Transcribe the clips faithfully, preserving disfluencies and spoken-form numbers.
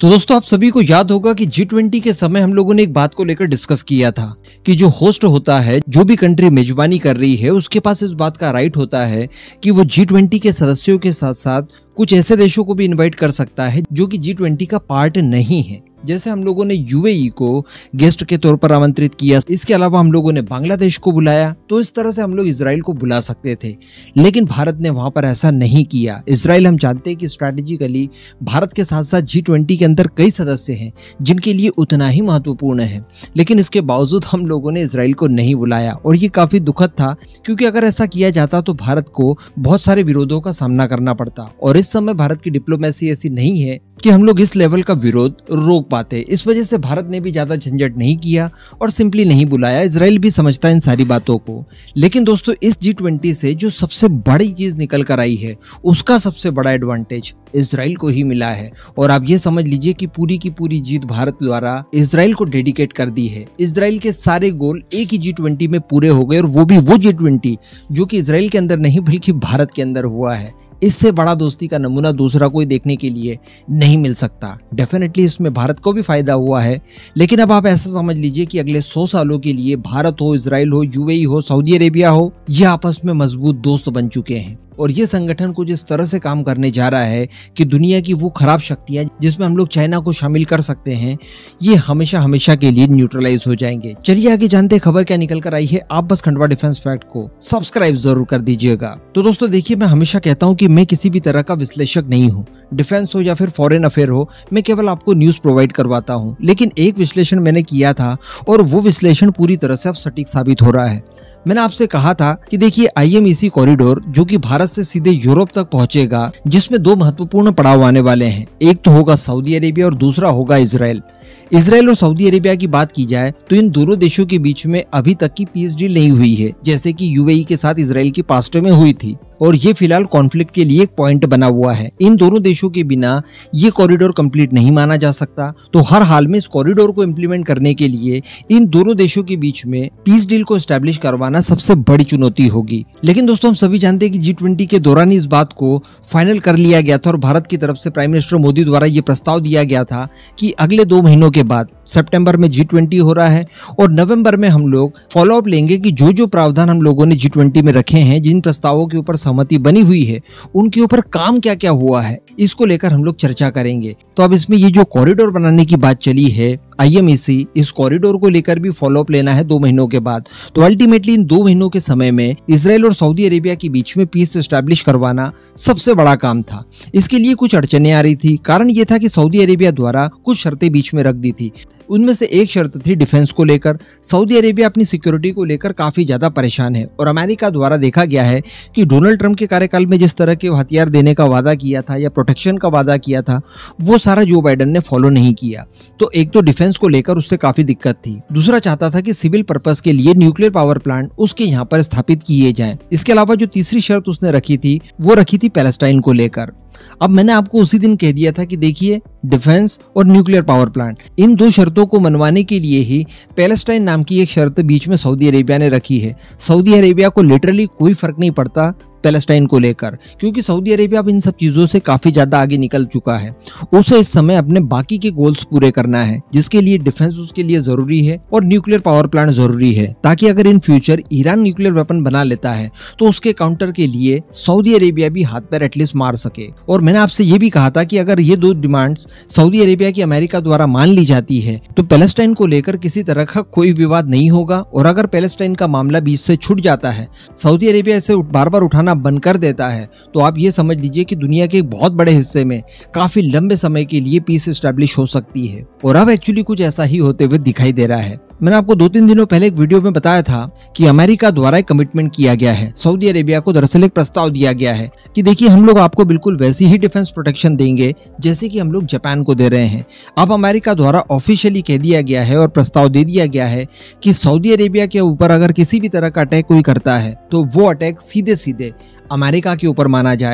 तो दोस्तों आप सभी को याद होगा कि जी ट्वेंटी के समय हम लोगों ने एक बात को लेकर डिस्कस किया था कि जो होस्ट होता है, जो भी कंट्री मेजबानी कर रही है, उसके पास इस बात का राइट होता है कि वो जी ट्वेंटी के सदस्यों के साथ साथ कुछ ऐसे देशों को भी इनवाइट कर सकता है जो कि जी ट्वेंटी का पार्ट नहीं है। जैसे हम लोगों ने यूएई को गेस्ट के तौर पर आमंत्रित किया, इसके अलावा हम लोगों ने बांग्लादेश को बुलाया, तो इस तरह से हम लोग इजराइल को बुला सकते थे, लेकिन भारत ने वहां पर ऐसा नहीं किया। इजराइल हम जानते हैं कि स्ट्रैटेजिकली भारत के साथ साथ जी ट्वेंटी के अंदर कई सदस्य हैं जिनके लिए उतना ही महत्वपूर्ण है, लेकिन इसके बावजूद हम लोगों ने इजराइल को नहीं बुलाया और ये काफी दुखद था, क्योंकि अगर ऐसा किया जाता तो भारत को बहुत सारे विरोधों का सामना करना पड़ता और इस समय भारत की डिप्लोमेसी ऐसी नहीं है कि हम लोग इस लेवल का विरोध रोक पाते। इस वजह से भारत ने भी ज्यादा झंझट नहीं किया और सिंपली नहीं बुलाया। इजराइल भी समझता है इन सारी बातों को। लेकिन दोस्तों इस जी ट्वेंटी से जो सबसे बड़ी चीज निकल कर आई है, उसका सबसे बड़ा एडवांटेज इजराइल को ही मिला है। और आप ये समझ लीजिए कि पूरी की पूरी जीत भारत द्वारा इजराइल को डेडिकेट कर दी है। इजराइल के सारे गोल एक ही जी ट्वेंटी में पूरे हो गए, और वो भी वो जी ट्वेंटी जो कि इजराइल के अंदर नहीं बल्कि भारत के अंदर हुआ है। इससे बड़ा दोस्ती का नमूना दूसरा कोई देखने के लिए नहीं मिल सकता। डेफिनेटली इसमें भारत को भी फायदा हुआ है, लेकिन अब आप ऐसा समझ लीजिए कि अगले सौ सालों के लिए भारत हो, इजराइल हो, यूएई हो, सऊदी अरेबिया हो, ये आपस में मजबूत दोस्त बन चुके हैं। और ये संगठन कुछ इस तरह से काम करने जा रहा है कि दुनिया की वो खराब शक्तियां जिसमें हम लोग चाइना को शामिल कर सकते हैं, ये हमेशा हमेशा के लिए न्यूट्रलाइज हो जाएंगे। चलिए आगे जानते हैं खबर क्या निकल कर आई है। आप बस खंडवा डिफेंस फैक्ट को सब्सक्राइब जरूर कर दीजिएगा। तो दोस्तों देखिए, मैं हमेशा कहता हूँ कि मैं किसी भी तरह का विश्लेषक नहीं हूँ, डिफेंस हो या फिर फॉरेन अफेयर हो, मैं केवल आपको न्यूज प्रोवाइड करवाता हूँ। लेकिन एक विश्लेषण मैंने किया था और वो विश्लेषण पूरी तरह से अब सटीक साबित हो रहा है। मैंने आपसे कहा था कि देखिए I M E C corridor जो कि भारत से सीधे यूरोप तक पहुंचेगा, जिसमें दो महत्वपूर्ण पड़ाव आने वाले हैं। एक तो होगा सऊदी अरेबिया और दूसरा होगा इजराइल। इजराइल और सऊदी अरेबिया की बात की जाए तो इन दोनों देशों के बीच में अभी तक की पीस डील नहीं हुई है, जैसे कि यूएई के साथ इजराइल की पास्ट में हुई थी, और ये फिलहाल कॉन्फ्लिक्ट के लिए एक पॉइंट बना हुआ है। इन दोनों देशों के बिना ये कॉरिडोर कंप्लीट नहीं माना जा सकता। तो हर हाल में इस कॉरिडोर को इम्प्लीमेंट करने के लिए इन दोनों देशों के बीच में पीस डील को एस्टैब्लिश करवाना सबसे बड़ी चुनौती होगी। लेकिन दोस्तों हम सभी जानते हैं कि जी ट्वेंटी के दौरान इस बात को फाइनल कर लिया गया था और भारत की तरफ से प्राइम मिनिस्टर मोदी द्वारा ये प्रस्ताव दिया गया था कि अगले दो महीनों के बाद सितंबर में जी ट्वेंटी हो रहा है और नवंबर में हम लोग फॉलो अप लेंगे कि जो जो प्रावधान हम लोगों ने जी ट्वेंटी में रखे हैं, जिन प्रस्तावों के ऊपर सहमति बनी हुई है, उनके ऊपर काम क्या क्या हुआ है, इसको लेकर हम लोग चर्चा करेंगे। तो अब इसमें ये जो कॉरिडोर बनाने की बात चली है आई एम ई सी, इस कॉरिडोर को लेकर भी फॉलो अप लेना है दो महीनों के बाद। तो अल्टीमेटली इन दो महीनों के समय में इजराइल और सऊदी अरेबिया के बीच में पीस एस्टैब्लिश करवाना सबसे बड़ा काम था। इसके लिए कुछ अड़चने आ रही थी। कारण ये था कि सऊदी अरेबिया द्वारा कुछ शर्तें बीच में रख दी थी। उनमें से एक शर्त थी डिफेंस को लेकर। सऊदी अरेबिया अपनी सिक्योरिटी को लेकर काफी ज्यादा परेशान है और अमेरिका द्वारा देखा गया है कि डोनाल्ड ट्रंप के कार्यकाल में जिस तरह के हथियार देने का वादा किया था या प्रोटेक्शन का वादा किया था, वो सारा जो बाइडेन ने फॉलो नहीं किया। तो एक तो डिफेंस को लेकर उससे काफी दिक्कत थी। दूसरा चाहता था कि सिविल पर्पस के लिए न्यूक्लियर पावर प्लांट उसके यहाँ पर स्थापित किए जाएं। इसके अलावा जो तीसरी शर्त उसने रखी थी वो रखी थी पैलेस्टाइन को लेकर। अब मैंने आपको उसी दिन कह दिया था कि देखिए डिफेंस और न्यूक्लियर पावर प्लांट, इन दो शर्तों को मनवाने के लिए ही पैलेस्टाइन नाम की एक शर्त बीच में सऊदी अरेबिया ने रखी है। सऊदी अरेबिया को लिटरली कोई फर्क नहीं पड़ता पैलेस्टाइन को लेकर, क्योंकि सऊदी अरेबिया अब इन सब चीजों से काफी ज्यादा आगे निकल चुका है। उसे इस समय अपने बाकी के गोल्स पूरे करना है, जिसके लिए डिफेंस उसके लिए जरूरी है और न्यूक्लियर पावर प्लांट जरूरी है, ताकि अगर in future Iran nuclear weapon बना लेता है तो उसके काउंटर के लिए सऊदी अरेबिया भी हाथ पैर एटलीस्ट मार सके। और मैंने आपसे ये भी कहा था कि अगर ये दो डिमांड्स सऊदी अरेबिया की अमेरिका द्वारा मान ली जाती है तो पैलेस्टाइन को लेकर किसी तरह का कोई विवाद नहीं होगा। और अगर पैलेस्टाइन का मामला बीच से छूट जाता है, सऊदी अरेबिया इसे बार बार उठाना बंद कर देता है, तो आप ये समझ लीजिए कि दुनिया के एक बहुत बड़े हिस्से में काफी लंबे समय के लिए पीस एस्टैब्लिश हो सकती है। और अब एक्चुअली कुछ ऐसा ही होते हुए दिखाई दे रहा है। मैंने आपको दो तीन दिनों पहले एक वीडियो में बताया था कि अमेरिका द्वारा एक कमिटमेंट किया गया है। सऊदी अरेबिया को दरअसल एक प्रस्ताव दिया गया है कि देखिए हम लोग आपको बिल्कुल वैसी ही डिफेंस प्रोटेक्शन देंगे जैसे कि हम लोग जापान को दे रहे हैं। अब अमेरिका द्वारा ऑफिशियली कह दिया गया है और प्रस्ताव दे दिया गया है कि सऊदी अरेबिया के ऊपर अगर किसी भी तरह का अटैक कोई करता है तो वो अटैक सीधे सीधे अमेरिका के ऊपर माना जाएगा।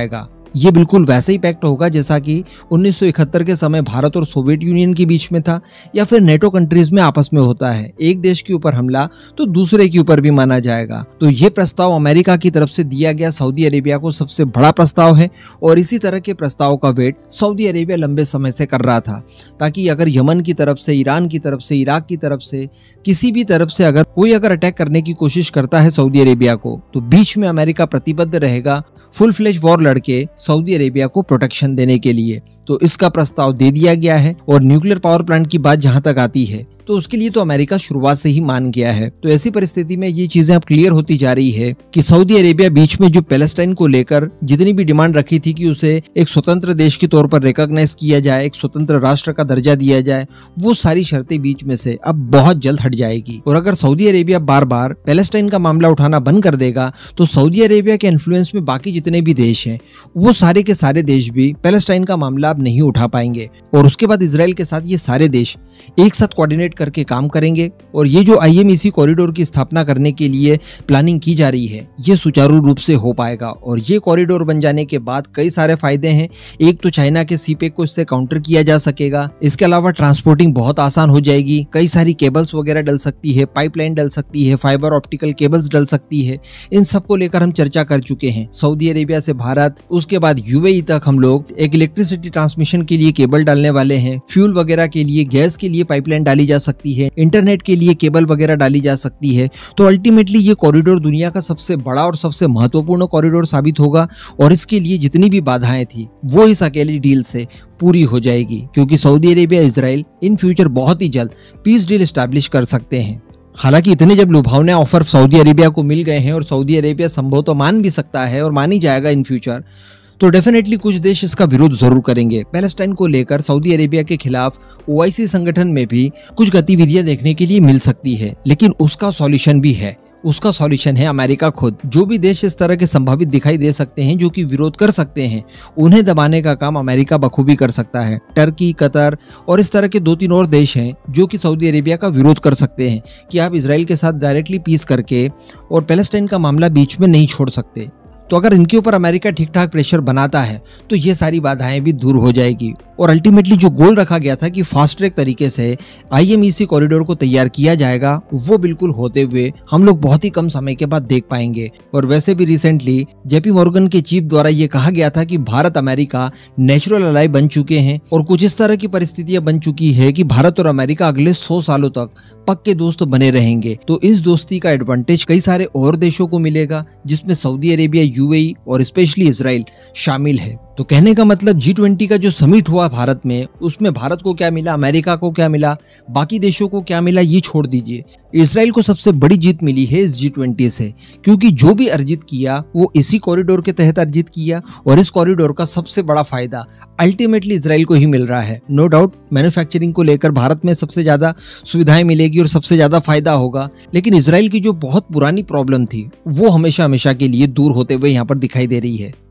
ये बिल्कुल वैसा ही पैक्ट होगा जैसा कि उन्नीस सौ इकहत्तर के समय भारत और सोवियत यूनियन के बीच में था, या फिर नेटो कंट्रीज में आपस में होता है, एक देश के ऊपर हमला तो दूसरे के ऊपर भी माना जाएगा। तो ये प्रस्ताव अमेरिका की तरफ से दिया गया सऊदी अरेबिया को सबसे बड़ा प्रस्ताव है और इसी तरह के प्रस्ताव का वेट सऊदी अरेबिया लंबे समय से कर रहा था, ताकि अगर यमन की तरफ से, ईरान की तरफ से, इराक की तरफ से, किसी भी तरफ से अगर कोई अगर अटैक करने की कोशिश करता है सऊदी अरेबिया को, तो बीच में अमेरिका प्रतिबद्ध रहेगा फुल फ्लेज वॉर लड़के सऊदी अरेबिया को प्रोटेक्शन देने के लिए। तो इसका प्रस्ताव दे दिया गया है। और न्यूक्लियर पावर प्लांट की बात जहां तक आती है तो उसके लिए तो अमेरिका शुरुआत से ही मान गया है। तो ऐसी परिस्थिति में ये चीजें अब क्लियर होती जा रही है कि सऊदी अरेबिया बीच में जो पैलेस्टाइन को लेकर जितनी भी डिमांड रखी थी कि उसे एक स्वतंत्र देश के तौर पर रिकॉग्नाइज किया जाए, एक स्वतंत्र राष्ट्र का दर्जा दिया जाए, वो सारी शर्तें बीच में से अब बहुत जल्द हट जाएगी। और अगर सऊदी अरेबिया बार बार पैलेस्टाइन का मामला उठाना बंद कर देगा तो सऊदी अरेबिया के इन्फ्लुएंस में बाकी जितने भी देश हैं वो सारे के सारे देश भी पैलेस्टाइन का मामला अब नहीं उठा पाएंगे। और उसके बाद इजराइल के साथ ये सारे देश एक साथ कोऑर्डिनेट करके काम करेंगे और ये जो आईएमईसी कॉरिडोर की स्थापना करने के लिए प्लानिंग की जा रही है ये सुचारू रूप से हो पाएगा। और ये कॉरिडोर बन जाने के बाद कई सारे फायदे हैं। एक तो चाइना के सीपेक को इससे काउंटर किया जा सकेगा, इसके अलावा ट्रांसपोर्टिंग बहुत आसान हो जाएगी, कई सारी केबल्स वगैरह डल सकती है, पाइपलाइन डल सकती है, फाइबर ऑप्टिकल केबल्स डल सकती है। इन सब को लेकर हम चर्चा कर चुके हैं। सऊदी अरेबिया से भारत, उसके बाद यूएई तक हम लोग एक इलेक्ट्रिसिटी ट्रांसमिशन के लिए केबल डालने वाले हैं, फ्यूल वगैरह के लिए, गैस के लिए पाइपलाइन डाली जा सकती है, इंटरनेट के लिए केबल वगैरह डाली जा सकती है। तो अल्टीमेटली ये कॉरिडोर दुनिया का सबसे बड़ा और सबसे महत्वपूर्ण कॉरिडोर साबित होगा और इसके लिए जितनी भी बाधाएं थी वो इस अकेली डील से पूरी हो जाएगी, क्योंकि Saudi Arabia Israel in future बहुत ही जल्द पीस डील एस्टैब्लिश कर सकते हैं। हालांकि इतने जब लुभावने ऑफर सऊदी अरेबिया को मिल गए हैं और सऊदी अरेबिया संभव तो मान भी सकता है और मान ही जाएगा इन फ्यूचर, तो डेफिनेटली कुछ देश इसका विरोध जरूर करेंगे। पैलेस्टाइन को लेकर सऊदी अरेबिया के खिलाफ ओआईसी संगठन में भी कुछ गतिविधियां देखने के लिए मिल सकती है, लेकिन उसका सॉल्यूशन भी है। उसका सॉल्यूशन है अमेरिका खुद। जो भी देश इस तरह के संभावित दिखाई दे सकते हैं जो कि विरोध कर सकते हैं, उन्हें दबाने का काम अमेरिका बखूबी कर सकता है। टर्की, कतर और इस तरह के दो तीन और देश हैं जो कि सऊदी अरेबिया का विरोध कर सकते हैं कि आप इजराइल के साथ डायरेक्टली पीस करके और पैलेस्टाइन का मामला बीच में नहीं छोड़ सकते। तो अगर इनके ऊपर अमेरिका ठीक ठाक प्रेशर बनाता है तो ये सारी बाधाएं भी दूर हो जाएगी। और अल्टीमेटली जो गोल रखा गया था कि फास्ट ट्रैक तरीके से आईएमईसी कॉरिडोर को तैयार किया जाएगा, वो बिल्कुल होते हुए हम लोग बहुत ही कम समय के बाद देख पाएंगे। और वैसे भी रिसेंटली जेपी मॉर्गन के चीफ द्वारा ये कहा गया था कि भारत अमेरिका नेचुरल अलाई बन चुके हैं और कुछ इस तरह की परिस्थितियां बन चुकी है कि भारत और अमेरिका अगले सौ सालों तक पक्के दोस्त बने रहेंगे। तो इस दोस्ती का एडवांटेज कई सारे और देशों को मिलेगा, जिसमें सऊदी अरेबिया, यूएई और स्पेशली इजराइल शामिल है। तो कहने का मतलब जी ट्वेंटी का जो समिट हुआ भारत में, उसमें भारत को क्या मिला, अमेरिका को क्या मिला, बाकी देशों को क्या मिला, ये छोड़ दीजिए। इजराइल को सबसे बड़ी जीत मिली है इस जी ट्वेंटी से, क्योंकि जो भी अर्जित किया वो इसी कॉरिडोर के तहत अर्जित किया और इस कॉरिडोर का सबसे बड़ा फायदा अल्टीमेटली इजराइल को ही मिल रहा है। नो डाउट मैन्युफैक्चरिंग को लेकर भारत में सबसे ज्यादा सुविधाएं मिलेगी और सबसे ज्यादा फायदा होगा, लेकिन इजराइल की जो बहुत पुरानी प्रॉब्लम थी वो हमेशा हमेशा के लिए दूर होते हुए यहाँ पर दिखाई दे रही है।